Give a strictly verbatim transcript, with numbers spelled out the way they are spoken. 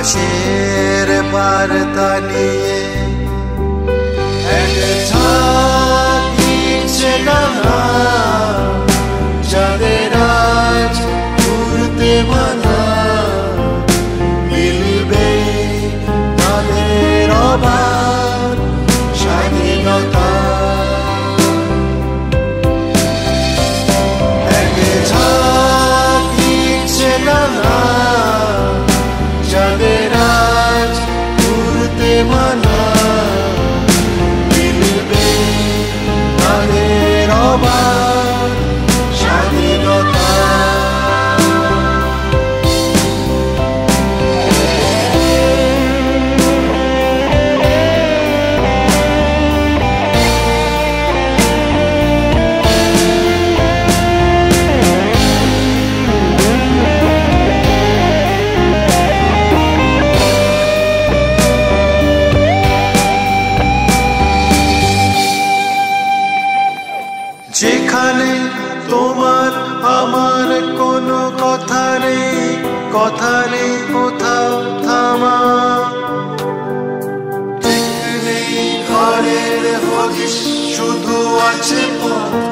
আকাশের বার্তা নিয়ে এক ঝাঁক ইচ্ছেডানা যাদের আজ উড়তে মানা মিলবে তাদের অবাক স্বাধীনতা এক ঝাঁক ইচ্ছেডানা যাদের আজ উড়তে মানা মিলবে তাদের অবাক স্বাধীনতা যেখানে তোমার আমার কোনো কথা নেই কথা নেই কোথাও থামা ঠিক নেই ঘরের হদিশ শুধু আছে পথ